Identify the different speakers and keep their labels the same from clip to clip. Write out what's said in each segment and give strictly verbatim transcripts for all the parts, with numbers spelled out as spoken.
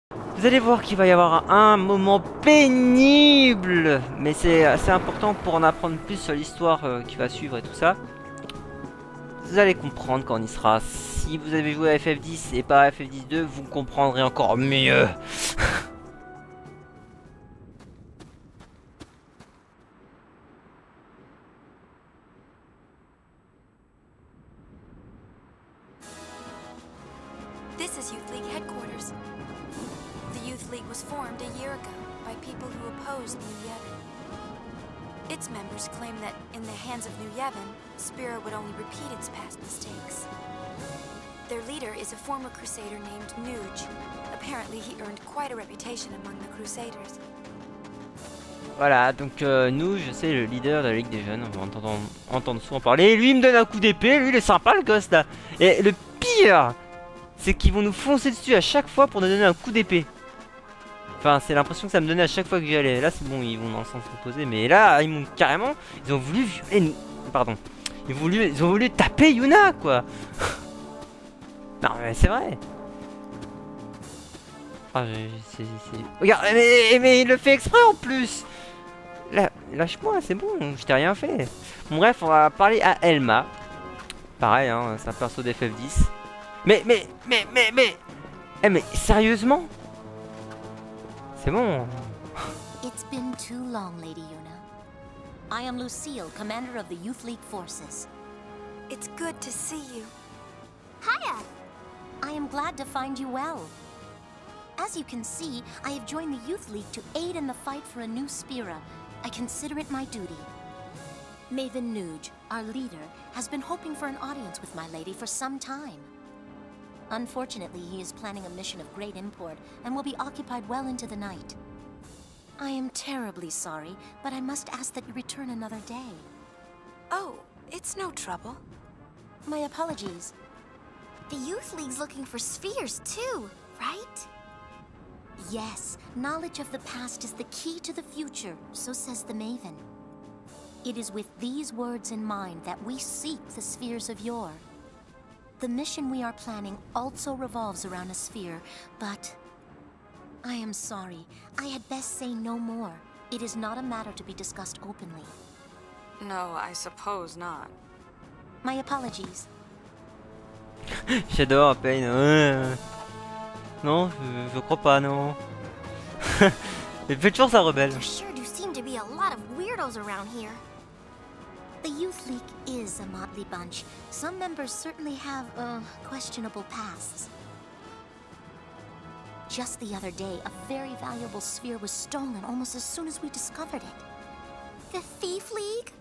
Speaker 1: Vous allez voir qu'il va y avoir un moment pénible, mais c'est assez important pour en apprendre plus sur l'histoire euh, qui va suivre et tout ça. Vous allez comprendre quand on y sera. Si vous avez joué à F F dix et pas à F F dix deux, vous comprendrez encore mieux.
Speaker 2: This is Youth League headquarters. The Youth League was formed a year ago by people who opposed New Yevon. Its members claim that, in the hands of New Yevon, Spira would only repeat its past mistakes. Their leader is a former Crusader named Nuge. Apparently, he earned quite a reputation among the Crusaders.
Speaker 1: Voilà, donc euh, nous, je sais, le leader de la Ligue des Jeunes, on va entendre, entendre souvent parler. Et lui, il me donne un coup d'épée, lui, il est sympa, le gosse, là. Et le pire, c'est qu'ils vont nous foncer dessus à chaque fois pour nous donner un coup d'épée. Enfin, c'est l'impression que ça me donnait à chaque fois que j'y allais. Là, c'est bon, ils vont dans le sens opposé. Mais là, ils m'ont carrément... Ils ont voulu violer nous. Pardon. Ils, voulu... ils ont voulu taper Yuna, quoi. Non, mais c'est vrai. Ah, c'est... Regarde, mais, mais il le fait exprès, en plus. Là, lâche-moi, c'est bon, je t'ai rien fait. Bon, bref, on va parler à Elma. Pareil, hein, c'est un perso d'F F dix. Mais, mais, mais, mais, mais... Eh, mais, sérieusement? C'est bon.
Speaker 3: It's been too long, Lady Yuna. I am Lucille, commander of the Youth League forces.
Speaker 2: It's good to see you.
Speaker 3: Hiya! I am glad to find you well. As you can see, I have joined the Youth League to aid in the fight for a new Spira. I consider it my duty. Maven Nuge, our leader, has been hoping for an audience with my lady for some time. Unfortunately, he is planning a mission of great import and will be occupied well into the night. I am terribly sorry, but I must ask that you return another day.
Speaker 2: Oh, it's no trouble.
Speaker 3: My apologies.
Speaker 4: The Youth League's looking for spheres too, right?
Speaker 3: Yes, knowledge of the past is the key to the future, so says the Maven. It is with these words in mind that we seek the spheres of yore. The mission we are planning also revolves around a sphere, but... I am sorry. I had best say no more. It is not a matter to be discussed openly.
Speaker 2: No, I suppose not.
Speaker 3: My apologies.
Speaker 1: J'adore Pain. Euh... Non, je, je crois pas, non. Il fait toujours sa rebelle.
Speaker 4: There sure do seem to be a lot of weirdos around here.
Speaker 3: The Youth League is a motley bunch. Some members certainly have, uh, questionable pasts. Just the other day, a very valuable sphere was stolen almost as soon as we discovered it.
Speaker 4: The Thief League?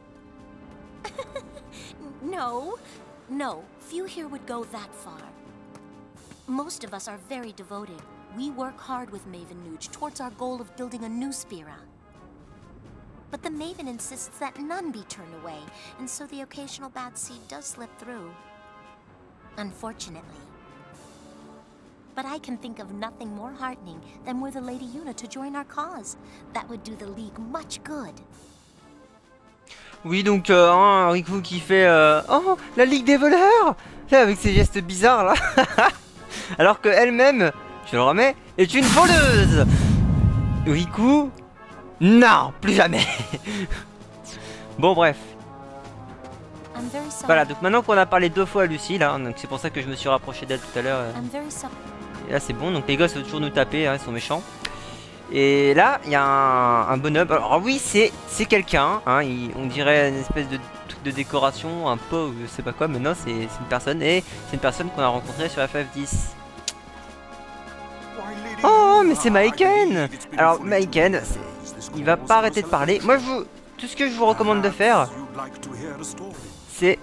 Speaker 3: No. No, few here would go that far. Most of us are very devoted. We work hard with Maven Nuge towards our goal of building a new Spira. But the Maven insists that none be turned away, and so the occasional bad seed does slip through. Unfortunately. But I can think of nothing more heartening than were the Lady Yuna to join our cause. That would do the League much good.
Speaker 1: Oui, donc, euh, hein, Riku qui fait... Euh, oh, la Ligue des voleurs là, avec ses gestes bizarres, là. Alors que elle-même, je le remets, est une voleuse. Riku... Non, plus jamais. Bon, bref. Voilà, donc maintenant qu'on a parlé deux fois à Lucie, là, donc c'est pour ça que je me suis rapproché d'elle tout à l'heure. Et là, c'est bon, donc les gosses veulent toujours nous taper, hein, ils sont méchants. Et là, il y a un, un bonhomme. Alors oui, c'est c'est quelqu'un, hein, il- on dirait une espèce de truc de décoration, un pot ou je sais pas quoi, mais non, c'est c'est une personne, et c'est une personne qu'on a rencontrée sur F F dix. Oh, mais c'est Maiken. Alors Maiken, c'est- il va pas arrêter de parler. Moi, je vous, tout ce que je vous recommande de faire, c'est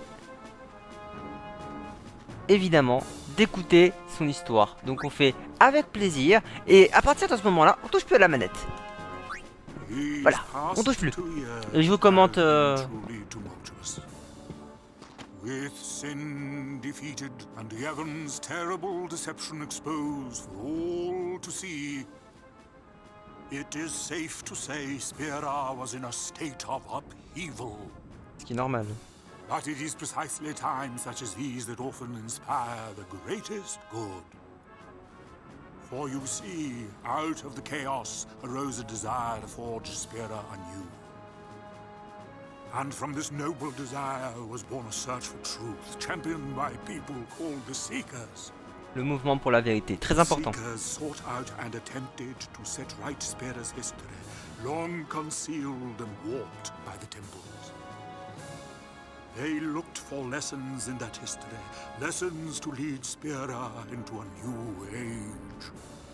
Speaker 1: évidemment d'écouter son histoire. Donc on fait avec plaisir, et à partir de ce moment-là, on touche plus à la manette. Voilà, on touche plus. Et je vous commente. Euh...
Speaker 5: With sin defeated and Yevon's terrible deception exposed for all to see, it is safe to say Spira was in a state of upheaval.
Speaker 1: Ce qui est normal.
Speaker 5: But it is precisely times such as these that often inspire the greatest good. For you see, out of the chaos arose a desire to forge Spira anew. And from this noble desire was born a search for truth, championed by people called the Seekers.
Speaker 1: Le mouvement pour la vérité, très important.
Speaker 5: The Seekers sought out and attempted to set right Spira's history, long concealed and warped by the temples. They looked for lessons in that history, lessons to lead Spira into a new age.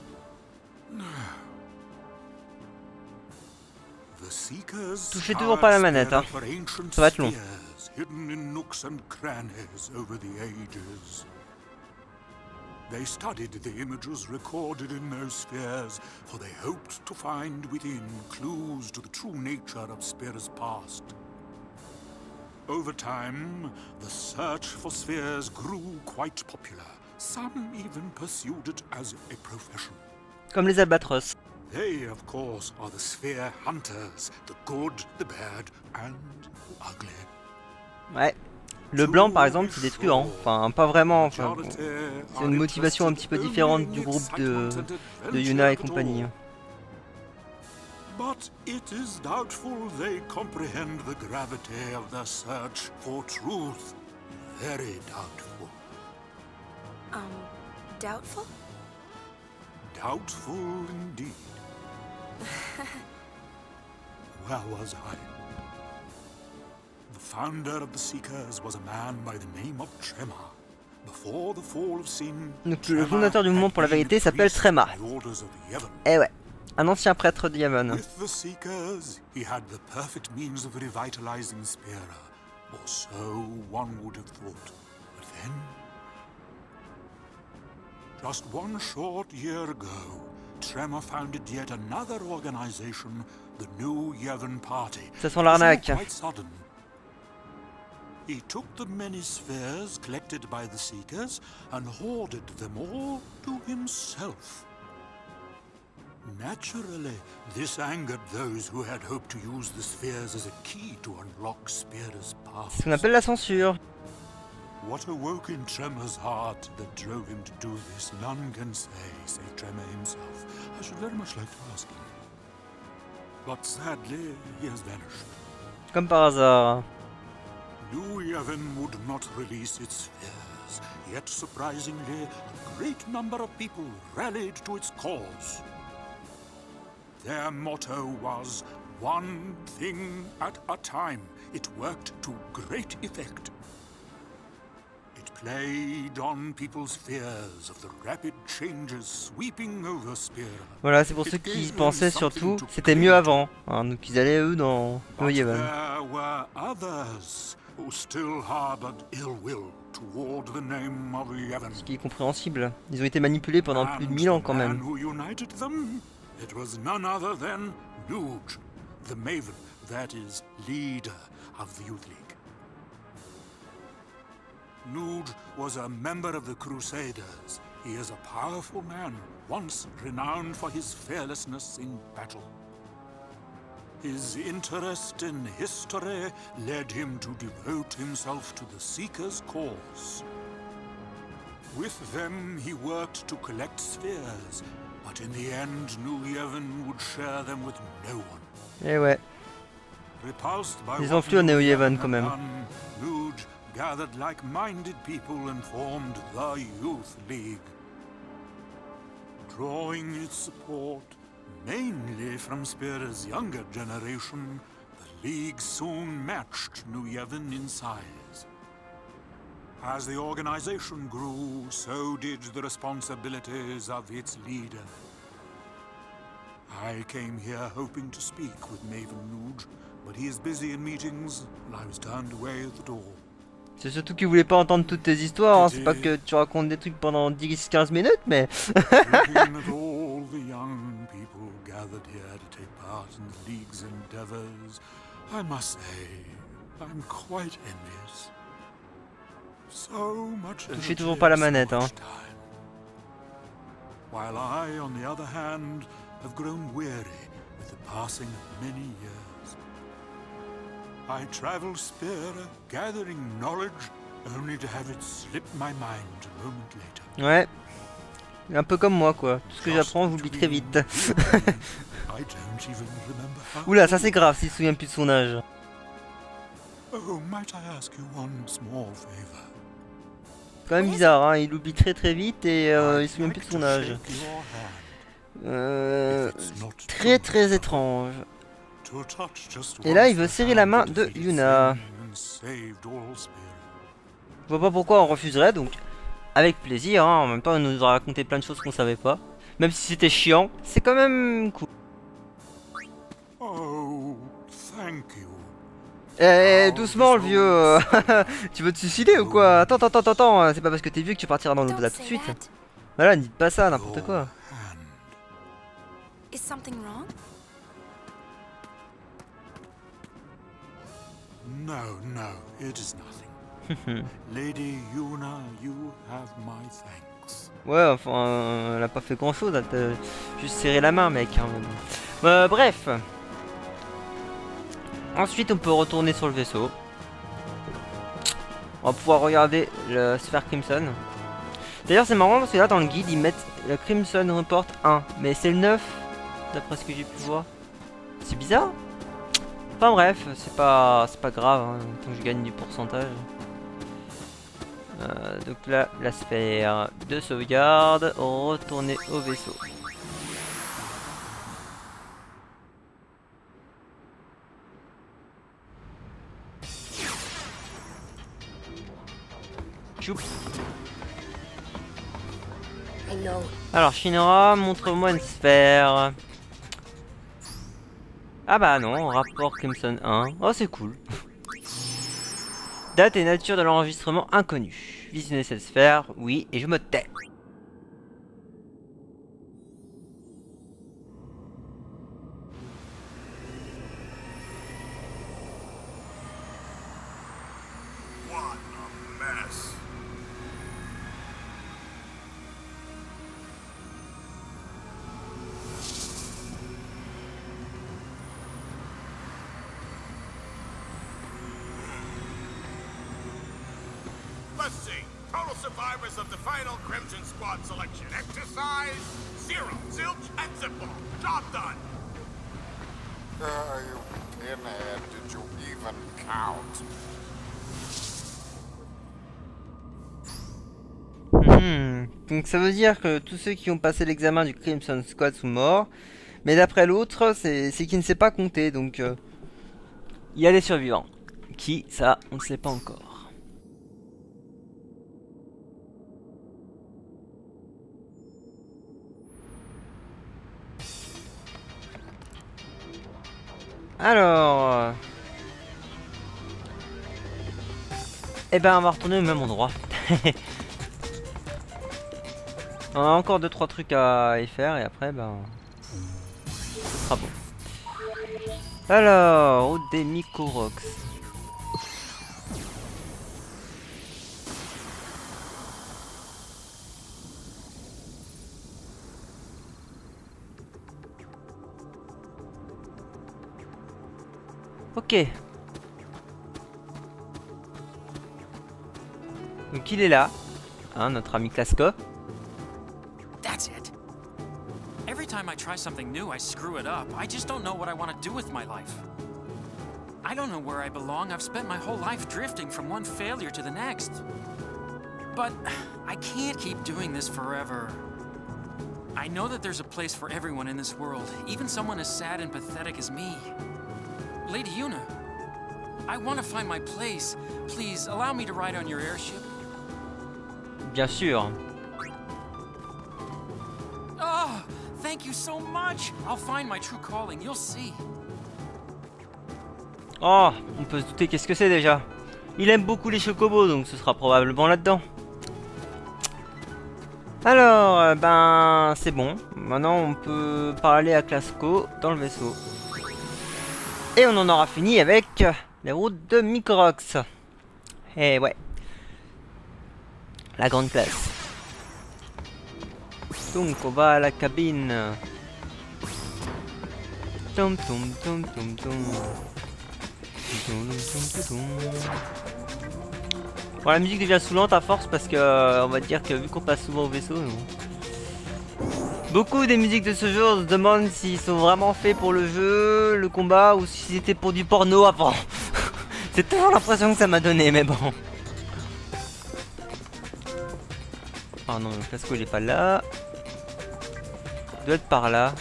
Speaker 5: The Seekers
Speaker 1: Touchez toujours pas la manette, hein. Ça va être long.
Speaker 5: Hidden in nooks and crannies over the ages. They studied the images recorded in those spheres, for they hoped to find within clues to the true nature of Spira's past. Over time, the search for spheres grew quite popular. Some even pursued it as a profession.
Speaker 1: Comme les albatros.
Speaker 5: They, of course, are the sphere hunters, the good, the bad, and the ugly.
Speaker 1: Ouais. Le blanc, par exemple, c'est des truands. Enfin, pas vraiment. Enfin, bon. C'est une motivation un petit peu différente du groupe de, de Yuna et compagnie.
Speaker 5: But it is doubtful they comprehend the gravity of the search for truth. Very doubtful.
Speaker 2: Um, doubtful?
Speaker 5: Doubtful indeed. Where was I? The founder of the Seekers was a man by the name of Trema. Before the fall of sin,
Speaker 1: Donc le fondateur du mouvement pour la vérité s'appelle Trema. Eh ouais. Un ancien prêtre de Yavin.
Speaker 5: With the Seekers, he had the perfect means of revitalizing Spira, or so one would have thought. But then, just one short year ago, Trema founded yet another organization, the New Yevon Party.
Speaker 1: Ça sent l'arnaque.
Speaker 5: Quite sudden. He took the many spheres collected by the Seekers and hoarded them all to himself. Naturally, this angered those who had hoped to use the spheres as a key to unlock Spira's path.
Speaker 1: C'est ce qu'on appelle la censure.
Speaker 5: What awoke in Trema's heart that drove him to do this, none can say, save Trema himself. I should very much like to ask him. But sadly, he has vanished.
Speaker 1: Comme par hasard.
Speaker 5: New Yevon would not release its spheres, yet surprisingly, a great number of people rallied to its cause. Their motto was, one thing at a time. It worked to great effect. It played on people's fears of the rapid changes sweeping over Spira.
Speaker 1: Voilà, c'est pour ceux qui pensaient surtout c'était mieux avant. Hein, donc ils allaient eux dans New Yevon.
Speaker 5: There were others who still harbored ill will toward the name of Yevon.
Speaker 1: Ce qui est compréhensible. Ils ont été manipulés pendant plus de mille ans quand même.
Speaker 5: It was none other than Nuge, the Maven, that is, leader of the Youth League. Nuge was a member of the Crusaders. He is a powerful man, once renowned for his fearlessness in battle. His interest in history led him to devote himself to the Seekers' cause. With them, he worked to collect spheres, but in the end, New Yevon would share them with no one.
Speaker 1: Eh ouais. Ils ont fui au New Yevon quand même.
Speaker 5: Nuge gathered like-minded people and formed the Youth League. Drawing its support mainly from Spira's younger generation, the League soon matched New Yevon in size. As the organization grew, so did the responsibilities of its leader. I came here hoping to speak with Maven Nuge, but he is busy in meetings, and I was turned away at the door.
Speaker 1: C'est surtout qu'il voulait pas entendre toutes tes histoires, hein. C'est pas que tu racontes des trucs pendant dix quinze minutes, mais...
Speaker 5: Looking at all the young people gathered here to take part in the League's endeavors, I must say, I'm quite envious. So much
Speaker 1: Touchez toujours pas la manette, hein.
Speaker 5: While I, on the other hand, have grown weary with the passing of many years. I travel Spira, gathering knowledge, only to have it slip my mind a moment later.
Speaker 1: Ouais. Un peu comme moi quoi. Tout ce que j'apprends, j'oublie très vite. Oula, ça c'est grave s'il se souvient plus de son âge.
Speaker 5: Oh, might I ask you one small favor?
Speaker 1: C'est quand même bizarre, hein, il oublie très très vite et euh, il se souvient plus de son âge. Euh, très très étrange. Et là, il veut serrer la main de Yuna. Je vois pas pourquoi on refuserait, donc avec plaisir. Hein. En même temps, il nous a raconté plein de choses qu'on savait pas. Même si c'était chiant, c'est quand même cool.
Speaker 5: Oh, thank you.
Speaker 1: Eh, doucement le vieux. Tu veux te suicider ou quoi? Attends, attends, attends, attends. C'est pas parce que t'es vieux que tu partiras dans l'au-delà tout de suite. Voilà, ne dites pas ça, n'importe quoi.
Speaker 2: Is something wrong?
Speaker 5: No, no, it is nothing. Lady Yuna, you have my thanks.
Speaker 1: Ouais, enfin, euh, elle a pas fait grand chose, elle t'a juste serré la main, mec. Hein, mais bon. euh, bref. Ensuite, on peut retourner sur le vaisseau. On va pouvoir regarder le sphère Crimson. D'ailleurs, c'est marrant parce que là, dans le guide, ils mettent le Crimson Report un, mais c'est le neuf, d'après ce que j'ai pu voir. C'est bizarre. Enfin bref, c'est pas, c'est pas grave, hein, tant que je gagne du pourcentage. Euh, donc là, la sphère de sauvegarde, retourner au vaisseau. Choup. Alors Shinra, montre-moi une sphère. Ah bah non, rapport Crimson un. Oh c'est cool. Date et nature de l'enregistrement inconnue. Visionnez cette sphère, oui, et je me tais.
Speaker 6: Let's see. Total survivors of the final Crimson Squad selection. Exercise, zero. Zilch and Zipball. Job done.
Speaker 7: Uh, you pinhead, did you even count?
Speaker 1: Hmm. Donc ça veut dire que tous ceux qui ont passé l'examen du Crimson Squad sont morts. Mais d'après l'autre, c'est qu'il ne sait pas compter. Donc euh, il y a des survivants. Qui, ça, on ne sait pas encore. Alors... Eh ben on va retourner au même endroit. On a encore deux trois trucs à y faire et après ben... ce sera bon. Alors, route des Micorox. Ok. Donc il est là, hein, notre ami Casco.
Speaker 8: That's it. Every time I try something new, I screw it up. I just don't know what I want to do with my life. I don't know where I belong. I've spent my whole life drifting from one failure to the next. But I can't keep doing this forever. I know that there's a place for everyone in this world, even someone as sad and pathetic as me. Lady Yuna, I want to find my place. Please, allow me to ride on your airship.
Speaker 1: Bien sûr.
Speaker 8: Oh, thank you so much. I'll find my true calling, you'll see.
Speaker 1: Oh, on peut se douter qu'est-ce que c'est déjà. Il aime beaucoup les chocobos, donc ce sera probablement là-dedans. Alors, euh, ben, c'est bon. Maintenant, on peut parler à Clasco dans le vaisseau. Et on en aura fini avec les routes de Micorox. Et ouais. La grande classe. Donc on va à la cabine. Tom tom tom tom tom. Bon, la musique devient saoulante à force parce que euh, on va dire que vu qu'on passe souvent au vaisseau, non. Beaucoup des musiques de ce jeu, on se demande s'ils sont vraiment faits pour le jeu, le combat, ou si c'était pour du porno avant. C'est toujours l'impression que ça m'a donné, mais bon. Ah non, le Clasco il est pas là. Il doit être par là.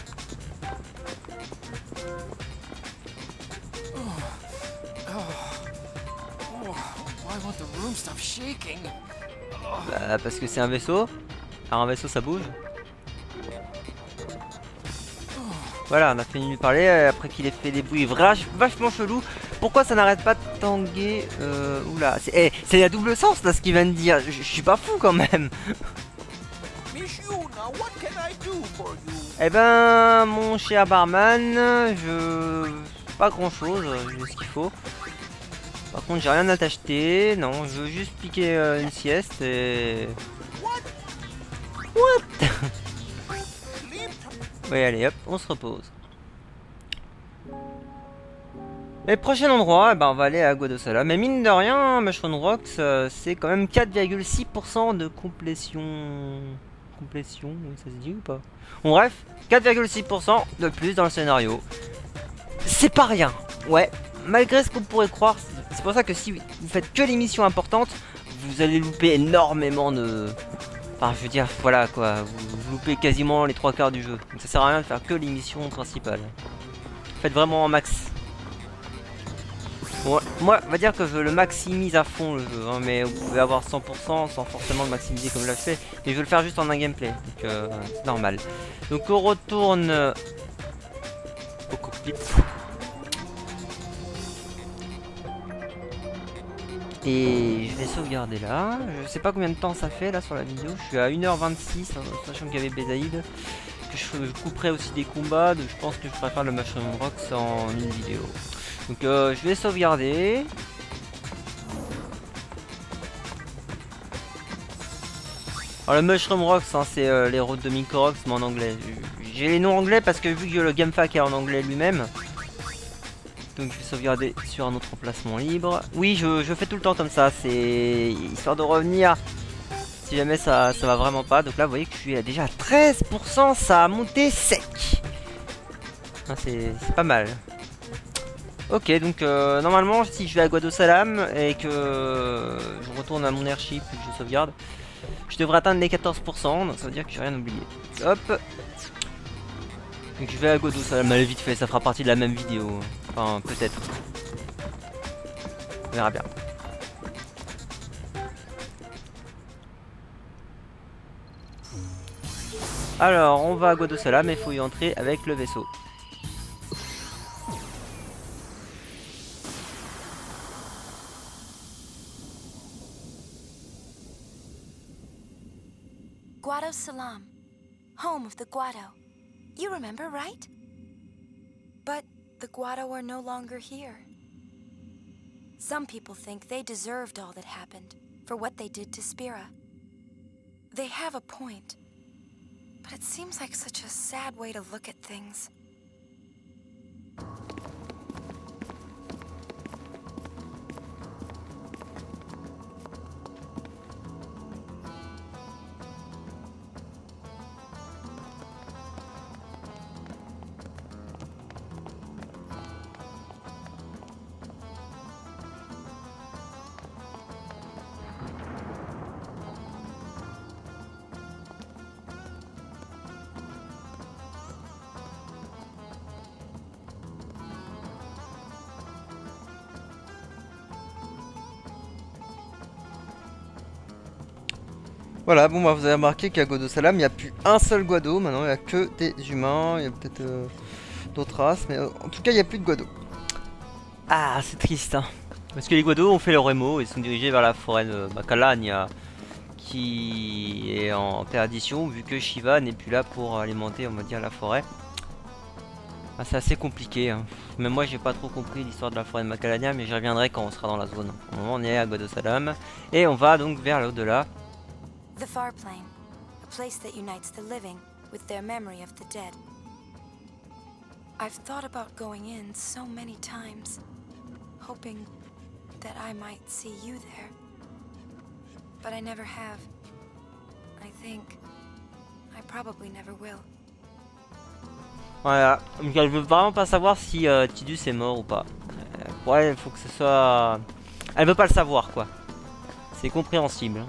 Speaker 1: Bah, parce que c'est un vaisseau. Alors un vaisseau ça bouge. Voilà, on a fini de lui parler après qu'il ait fait des bruits vach vachement chelous. Pourquoi ça n'arrête pas de tanguer euh, Oula, c'est hey, c'est à double sens là ce qu'il vient de dire. Je suis pas fou quand même. Eh ben, mon cher barman, je... pas grand chose, j'ai ce qu'il faut. Par contre, j'ai rien à t'acheter. Non, je veux juste piquer euh, une sieste et... What? Oui, allez, hop, on se repose. Et le prochain endroit, eh ben, on va aller à Guadosala. Mais mine de rien, Mushroom Rocks, euh, c'est quand même quatre virgule six pour cent de complétion... Complétion, oui, ça se dit ou pas? Bon, bref, quatre virgule six pour cent de plus dans le scénario. C'est pas rien, ouais. Malgré ce qu'on pourrait croire, c'est pour ça que si vous faites que les missions importantes, vous allez louper énormément de... Enfin, je veux dire, voilà quoi, vous, vous loupez quasiment les trois quarts du jeu. Donc ça sert à rien de faire que les missions principales. Faites vraiment un max. Bon, moi, on va dire que je le maximise à fond le jeu, hein, mais vous pouvez avoir cent pour cent sans forcément le maximiser comme je l'ai fait. Mais je vais le faire juste en un gameplay, donc euh, c'est normal. Donc on retourne au cockpit. Et je vais sauvegarder là. Je sais pas combien de temps ça fait là sur la vidéo. Je suis à une heure vingt-six, hein, sachant qu'il y avait Bézaïd. Que je, je couperai aussi des combats. Donc je pense que je préfère le Mushroom Rocks en une vidéo. Donc euh, je vais sauvegarder. Alors le Mushroom Rocks, hein, c'est euh, les routes de Minko Rocks mais en anglais. J'ai les noms anglais parce que vu que le GameFAQ est en anglais lui-même. Donc je vais sauvegarder sur un autre emplacement libre. Oui, je, je fais tout le temps comme ça, c'est histoire de revenir si jamais ça, ça va vraiment pas. Donc là vous voyez que je suis déjà à treize pour cent, ça a monté sec. Ah, c'est pas mal. Ok, donc euh, normalement si je vais à Guadosalam et que je retourne à mon airship et que je sauvegarde, je devrais atteindre les quatorze pour cent, donc ça veut dire que j'ai rien oublié. Hop. Donc je vais à Guadosalam, allez vite fait, ça fera partie de la même vidéo. Enfin, peut-être. On verra bien. Alors, on va à Guadosalam, mais il faut y entrer avec le vaisseau.
Speaker 2: Guadosalam, home of the Guado. You remember, right? But the Guado are no longer here. Some people think they deserved all that happened for what they did to Spira. They have a point, but it seems like such a sad way to look at things.
Speaker 1: Voilà, bon bah vous avez remarqué qu'à Guadosalam il n'y a plus un seul Guado, maintenant il n'y a que des humains, il y a peut-être euh, d'autres races, mais euh, en tout cas il n'y a plus de Guado. Ah c'est triste hein, parce que les Guado ont fait leur émo et sont dirigés vers la forêt de Macalania, qui est en perdition vu que Shiva n'est plus là pour alimenter on va dire la forêt. Ah, c'est assez compliqué, hein. Même moi j'ai pas trop compris l'histoire de la forêt de Macalania, mais j'y reviendrai quand on sera dans la zone. Au moment on est à Guadosalam et on va donc vers l'au-delà.
Speaker 2: The Far Plane, a place that unites the living with their memory of the dead. I've thought about going in so many times, hoping that I might see you there. But I never have. I think I probably never will.
Speaker 1: Voilà, donc elle veut vraiment pas savoir si euh, Tidus est mort ou pas. Euh, pour elle, il faut que ce soit... Elle veut pas le savoir, quoi. C'est compréhensible.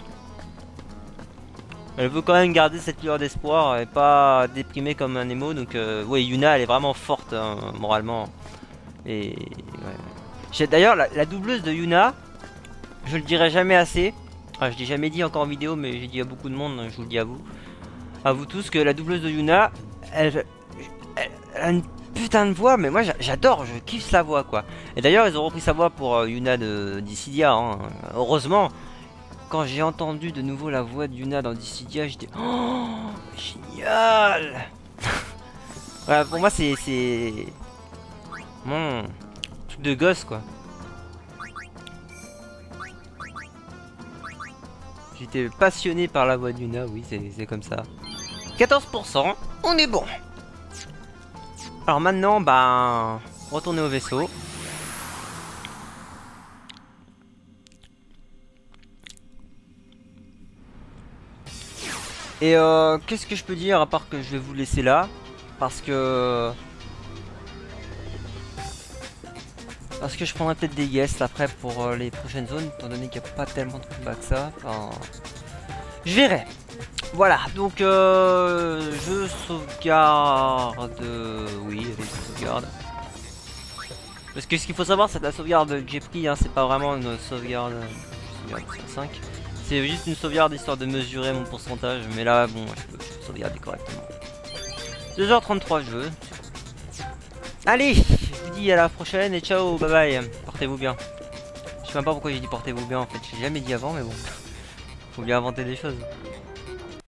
Speaker 1: Elle veut quand même garder cette lueur d'espoir et pas déprimer comme un émo. Donc, euh, ouais, Yuna, elle est vraiment forte, hein, moralement. Et... Ouais. D'ailleurs, la, la doubleuse de Yuna, je le dirai jamais assez. Enfin, je l'ai jamais dit encore en vidéo, mais j'ai dit à beaucoup de monde, je vous le dis à vous. À vous tous, que la doubleuse de Yuna, elle... Elle a une putain de voix, mais moi j'adore, je kiffe la voix, quoi. Et d'ailleurs ils ont repris sa voix pour euh, Yuna de Dissidia, hein. Heureusement, quand j'ai entendu de nouveau la voix de Yuna dans Dissidia, j'étais oh génial. Voilà, pour moi c'est c'est mon truc de gosse, quoi. J'étais passionné par la voix de Yuna, oui, c'est comme ça. quatorze pour cent, on est bon. Alors maintenant, bah, retourner au vaisseau. Et euh, qu'est-ce que je peux dire à part que je vais vous laisser là, parce que parce que je prendrai peut-être des guests après pour euh, les prochaines zones, étant donné qu'il n'y a pas tellement de combats que ça. Enfin, je verrai. Voilà, donc euh, je sauvegarde. Oui, allez, je sauvegarde. Parce que ce qu'il faut savoir, c'est que la sauvegarde que j'ai pris, hein, c'est pas vraiment une sauvegarde. sauvegarde cinq. C'est juste une sauvegarde histoire de mesurer mon pourcentage. Mais là, bon, je peux sauvegarder correctement. deux heures trente-trois de jeu. Allez, je vous dis à la prochaine et ciao, bye bye. Portez-vous bien. Je sais même pas pourquoi j'ai dit portez-vous bien en fait. J'ai jamais dit avant, mais bon. Faut bien inventer des choses.